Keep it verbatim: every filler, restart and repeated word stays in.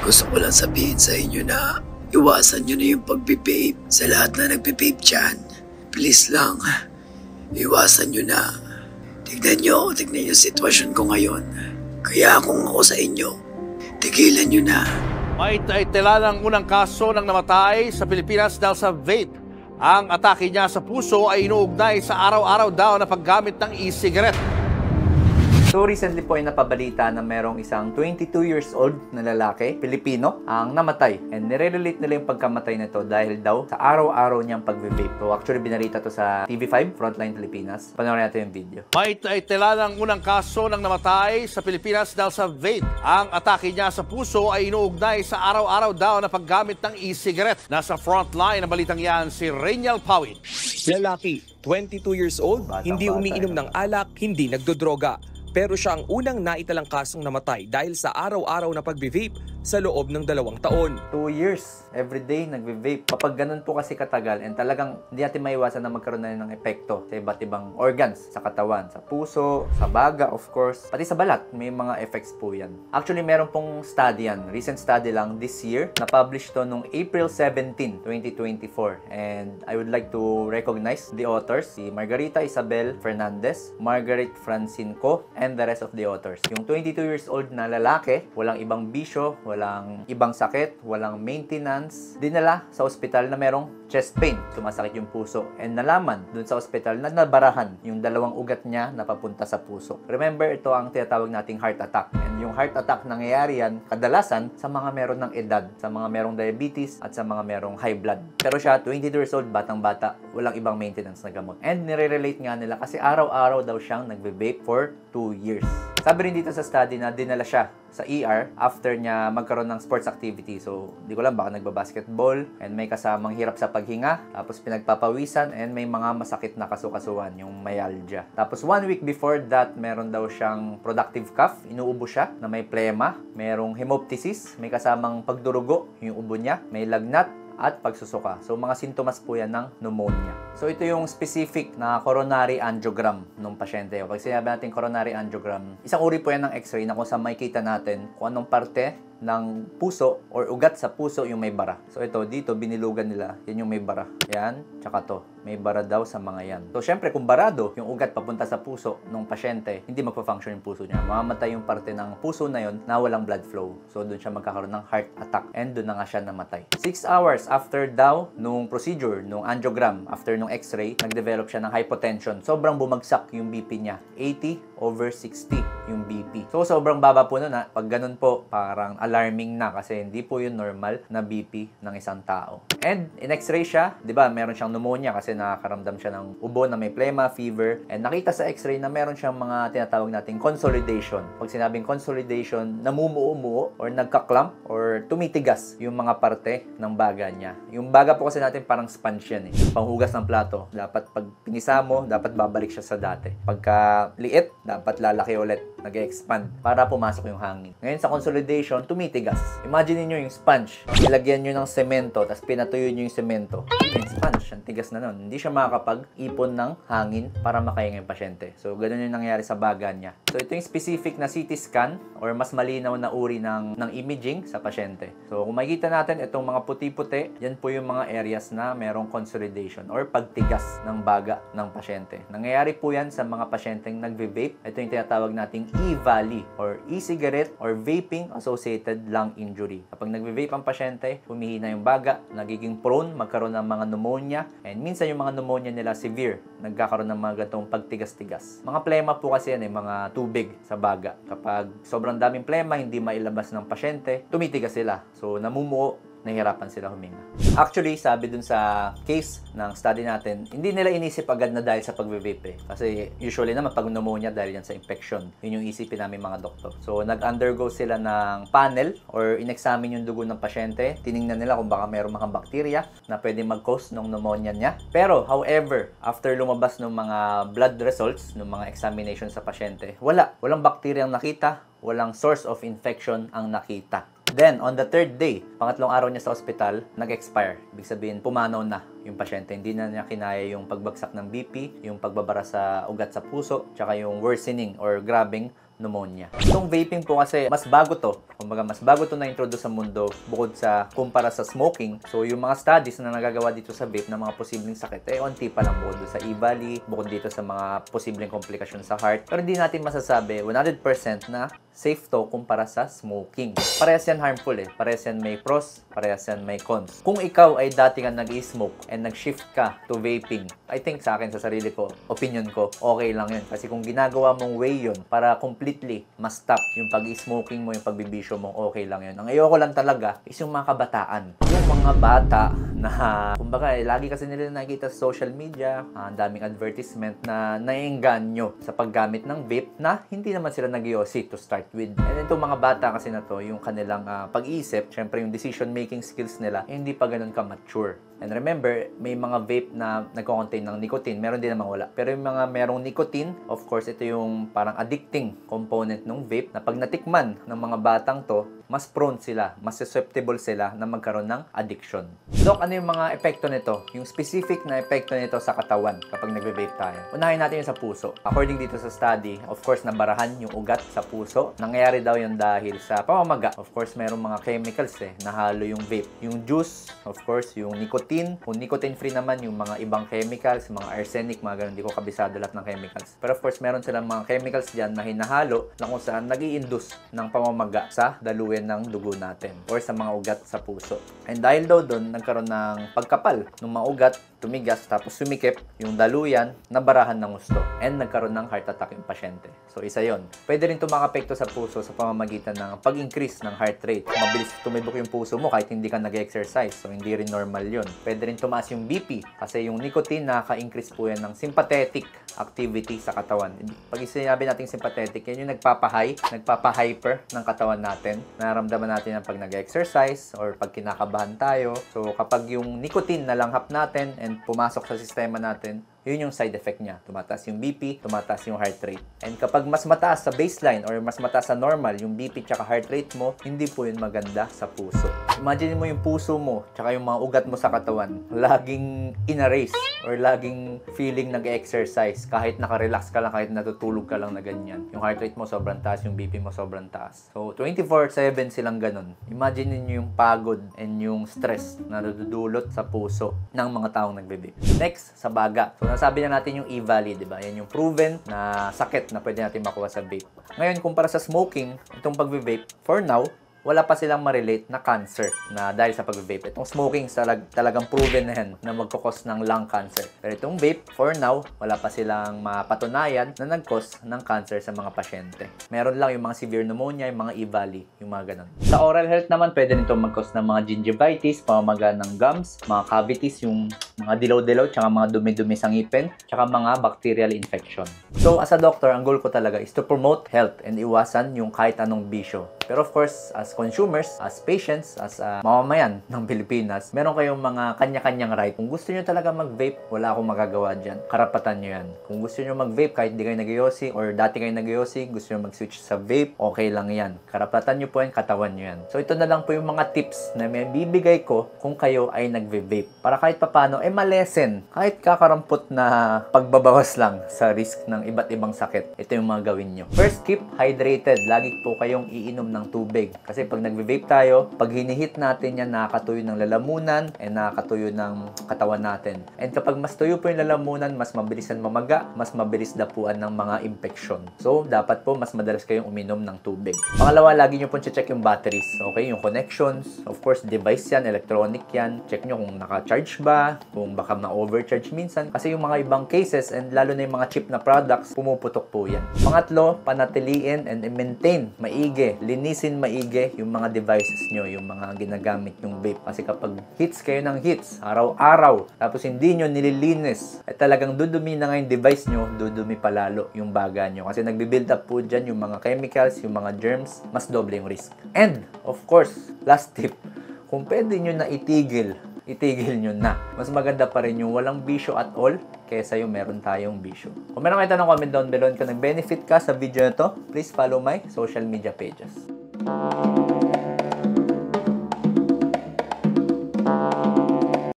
Gusto ko lang sabihin sa inyo na iwasan nyo na yung pagpipape sa lahat na nagpipape dyan. Please lang, iwasan nyo na. Tignan nyo, tignan nyo sitwasyon ko ngayon. Kaya kung ako sa inyo, tigilan nyo na. May taitila ng unang kaso ng namatay sa Pilipinas dahil sa vape. Ang atake niya sa puso ay inuugnay sa araw-araw daw na paggamit ng e-cigarette. So recently po ay napabalita na merong isang twenty-two years old na lalaki, Pilipino, ang namatay. And nire-relate nila yung pagkamatay nito dahil daw sa araw-araw niyang pag-vape. So actually binarita to sa T V five, Frontline Pilipinas. Panoorin natin yung video. May taitila ng unang kaso ng namatay sa Pilipinas dahil sa vape. Ang atake niya sa puso ay inuugnay sa araw-araw daw na paggamit ng e-cigarette. Nasa frontline ng balitang yan si Reynel Pawid. Lalaki, twenty-two years old, Batang hindi bata, umiinom eh. ng alak, hindi nagdodroga. Pero siya ang unang naitalang kasong namatay dahil sa araw-araw na pagbe-vape sa loob ng dalawang taon. Two years, everyday nagve-vape. Kapag ganun po kasi katagal, and talagang hindi natin maiwasan na magkaroon na ng epekto sa iba't ibang organs sa katawan, sa puso, sa baga, of course, pati sa balat, may mga effects po yan. Actually, meron pong study yan. Recent study lang this year. Na-publish to noong April seventeenth, twenty twenty-four. And I would like to recognize the authors, si Margarita Isabel Fernandez, Margaret Francine Co, and the rest of the authors. Yung twenty-two years old na lalaki, walang ibang bisyo, walang ibang sakit, walang maintenance, dinala sa ospital na merong chest pain, sumasakit yung puso, and nalaman dun sa ospital na nabarahan yung dalawang ugat niya na papunta sa puso. Remember, ito ang tinatawag nating heart attack. And yung heart attack nangyayari yan kadalasan sa mga meron ng edad, sa mga merong diabetes at sa mga merong high blood. Pero siya, twenty-two years old, batang-bata, walang ibang maintenance na gamot. And nire-relate nga nila kasi araw-araw daw siyang nagbe-vape for two years. Sabi rin dito sa study na dinala siya sa E R after niya magkaroon ng sports activity. So, di ko lang, baka nagbabasketball and may kasamang hirap sa paghinga, tapos pinagpapawisan and may mga masakit na kasukasuan, yung myalgia. Tapos one week before that, meron daw siyang productive cough, inuubo siya na may plema, merong hemoptysis, may kasamang pagdurugo, yung ubo niya, may lagnat, at pagsusuka. So, mga sintomas po yan ng pneumonia. So, ito yung specific na coronary angiogram ng pasyente. Pag sinabi natin coronary angiogram, isang uri po yan ng x-ray na kung saan makikita natin kung anong parte ng puso or ugat sa puso yung may bara. So, ito, dito, binilugan nila. Yan yung may bara. Yan, tsaka to. May bara daw sa mga yan. So, syempre, kung barado yung ugat papunta sa puso ng pasyente, hindi magpa-function yung puso niya. Mamamatay yung parte ng puso na yun na walang blood flow. So, doon siya magkakaroon ng heart attack. And doon na nga siya namatay. Six hours after daw nung procedure, nung angiogram, after nung x-ray, nag-develop siya ng hypotension. Sobrang bumagsak yung B P niya. eighty over sixty yung B P. So, sobrang baba po nun ha. Pag ganun po, parang alarming na kasi hindi po yun normal na B P ng isang tao. And in x-ray siya, di ba, meron siyang pneumonia kasi nakakaramdam siya ng ubo na may plema, fever, and nakita sa x-ray na meron siyang mga tinatawag nating consolidation. Pag sinabing consolidation, namumuo-muo or nagka-clump or tumitigas yung mga parte ng baga niya. Yung baga po kasi natin parang sponge yan eh. Panghugas ng plato, dapat pag pinisa mo, dapat babalik siya sa dati. Pagka liit, dapat lalaki ulit, nag-expand para pumasok yung hangin. Ngayon sa consolidation, tumitigas. Imagine niyo yung sponge, ilagyan niyo ng semento, tapos pinatuyo niyo yung semento. Yung sponge, ang tigas na nun. Hindi siya makakapag-ipon ng hangin para makahinga yung pasyente. So, ganun yung nangyari sa baga niya. So, ito yung specific na C T scan or mas malinaw na uri ng, ng imaging sa pasyente. So, kung makikita natin itong mga puti-puti, yan po yung mga areas na merong consolidation or pagtigas ng baga ng pasyente. Nangyayari po yan sa mga pasyenteng nagve-vape. Ito yung tinatawag nating E-Valley or e-cigarette or vaping associated lung injury. Kapag nagve-vape ang pasyente, humihina yung baga, nagiging prone, magkaroon ng mga pneumonia, and minsan yung mga pneumonia nila severe, nagkakaroon ng mga ganitong pagtigas-tigas. Mga plema po kasi yan eh, mga tubig sa baga. Kapag sobrang daming plema, hindi mailabas ng pasyente, tumitigas sila. So, namumuo, nahihirapan sila huminga. Actually, sabi dun sa case ng study natin, hindi nila inisip agad na dahil sa pagbe-vape eh. Kasi usually naman pag pneumonia dahil yan sa infection. Yun yung isipin namin mga doktor. So, nag-undergo sila ng panel or in-examine yung dugo ng pasyente. Tiningnan nila kung baka mayroong mga bakterya na pwede mag-cause ng pneumonia niya. Pero, however, after lumabas ng mga blood results, ng mga examination sa pasyente, wala. Walang bakteryang nakita, walang source of infection ang nakita. Then, on the third day, pangatlong araw niya sa ospital, nag-expire. Ibig sabihin, pumanaw na yung pasyente. Hindi na niya kinaya yung pagbagsak ng B P, yung pagbabara sa ugat sa puso, tsaka yung worsening or grabbing pneumonia. Itong vaping po kasi mas bago to. Kumbaga mas bago to na-introduce sa mundo bukod sa kumpara sa smoking. So yung mga studies na nagagawa dito sa vape ng mga posibleng sakit, eh onti pa lang bukod sa E-valley, bukod dito sa mga posibleng komplikasyon sa heart. Pero hindi natin masasabi one hundred percent na safe to kumpara sa smoking. Parehas yan harmful eh. Parehas yan may pros, parehas yan may cons. Kung ikaw ay dati ka nag-i-smoke and nag-shift ka to vaping, I think sa akin, sa sarili ko, opinion ko, okay lang yun. Kasi kung ginagawa mong way yun para completely ma-stop yung pag-i-smoking mo, yung pagbibisyo mo, okay lang yun. Ang ayoko lang talaga is yung mga kabataan. Yung mga bata na, kumbaga, eh, lagi kasi nila nakikita sa social media, ang daming advertisement na naiengganyo sa paggamit ng vape na hindi naman sila nag-i-O C to start with. And itong mga bata kasi na to, yung kanilang uh, pag-iisip, syempre yung decision-making skills nila, eh, hindi pa ganun ka-mature. And remember, may mga vape na nagko-contain ng nicotine, meron din namang wala. Pero yung mga merong nicotine, of course, ito yung parang addicting component ng vape na pag natikman ng mga batang to, mas prone sila, mas susceptible sila na magkaroon ng addiction. Doc, ano yung mga epekto nito? Yung specific na epekto nito sa katawan kapag nagbe-vape tayo. Unahin natin yung sa puso. According dito sa study, of course, nabarahan yung ugat sa puso. Nangyayari daw yun dahil sa pamamaga. Of course, merong mga chemicals eh, na halo yung vape. Yung juice, of course, yung nicotine. Kung nicotine-free naman, yung mga ibang chemicals, mga arsenic, mga ganun. Hindi ko kabisado lahat ng chemicals. Pero of course, meron silang mga chemicals dyan na hinahalo na kung saan nag-i-induce ng pamamaga sa daluyan ng dugo natin or sa mga ugat sa puso. And dahil daw doon, nagkaroon ng pagkapal ng mga ugat, tumigas, tapos sumikip, yung daluyan, nabarahan ng gusto. And nagkaroon ng heart attack yung pasyente. So, isa yon. Pwede rin ito makapekto sa puso sa pamamagitan ng pag-increase ng heart rate. Mabilis tumibok yung puso mo kahit hindi ka nag-exercise. So, hindi rin normal yon. Pwede rin tumaas yung B P kasi yung nicotine nakaka-increase po yan ng sympathetic activity sa katawan. Pag sinabi natin sympathetic, yan yung nagpapa-high, nagpapa-hyper ng katawan natin. Nararamdaman natin yan pag nag-exercise or pag kinakabahan tayo. So, kapag yung nicotine nalanghap natin and pumasok sa sistema natin, yun yung side effect niya. Tumataas yung B P, tumataas yung heart rate. And kapag mas mataas sa baseline or mas mataas sa normal, yung B P tsaka heart rate mo, hindi po yun maganda sa puso. Imagine mo yung puso mo tsaka yung mga ugat mo sa katawan, laging in-erase or laging feeling nag-exercise kahit nakarelax ka lang, kahit natutulog ka lang na ganyan. Yung heart rate mo sobrang taas, yung B P mo sobrang taas. So, twenty-four seven silang ganun. Imagine niyo yung pagod and yung stress na nadudulot sa puso ng mga taong nagbe-vape. Next, sa baga. So, nasabi na natin yung E-valley, di ba? Yan yung proven na sakit na pwede natin makuha sa vape. Ngayon, kumpara sa smoking, itong pag-vape, for now, wala pa silang ma-relate na cancer na dahil sa pag-vape. Itong smoking, talag, talagang proven na yan na magkakos ng lung cancer. Pero itong vape, for now, wala pa silang mapatunayan na nag-cause ng cancer sa mga pasyente. Meron lang yung mga severe pneumonia, yung mga E-valley, yung mga ganun. Sa oral health naman, pwede rin itong mag-cause ng mga gingivitis, pamamaga ng gums, mga cavities, yung mga dilaw-dilaw, tsaka mga dumi-dumi sa ngipin, tsaka mga bacterial infection. So, as a doctor, ang goal ko talaga is to promote health and iwasan yung kahit anong bisyo. Pero of course, as consumers, as patients, as uh, mamamayan ng Pilipinas, meron kayong mga kanya-kanyang right. Kung gusto nyo talaga mag-vape, wala akong magagawa dyan. Karapatan nyo yan. Kung gusto nyo mag-vape kahit di kayo nag-I O C or dati kayo nag-I O C, gusto nyo mag-switch sa vape, okay lang yan. Karapatan nyo po yan, katawan nyo yan. So ito na lang po yung mga tips na may bibigay ko kung kayo ay nag-vape. Para kahit papano, eh malesen. Kahit kakarampot na pagbabawas lang sa risk ng iba't ibang sakit. Ito yung mga gawin nyo. First, keep hydrated. Lagi po kayong iinom ng tubig. Kasi pag nagve-vape tayo, pag hinihit natin yan, nakakatuyo ng lalamunan and nakakatuyo ng katawan natin. And kapag mas tuyo po yung lalamunan, mas mabilisan mamaga, mas mabilis dapuan ng mga infection. So, dapat po mas madalas kayong uminom ng tubig. Pangalawa, lagi nyo po check yung batteries. Okay, yung connections. Of course, device yan, electronic yan. Check nyo kung naka-charge ba, kung baka ma-overcharge minsan. Kasi yung mga ibang cases, and lalo na yung mga cheap na products, pumuputok po yan. Pangatlo, panatiliin and maintain maigi, linisin maigi yung mga devices nyo, yung mga ginagamit yung vape. Kasi kapag hits kayo ng hits, araw-araw, tapos hindi nyo nililinis, at talagang dudumi na nga yung device nyo, dudumi palalo yung baga nyo. Kasi nagbibuild up po dyan yung mga chemicals, yung mga germs, mas doble yung risk. And, of course, last tip, kung pwede nyo na itigil, itigil nyo na. Mas maganda pa rin yung walang bisyo at all, kaysa yung meron tayong bisyo. Kung meron kayo tanong, comment down below. Kung nag-benefit ka sa video na to, please follow my social media pages.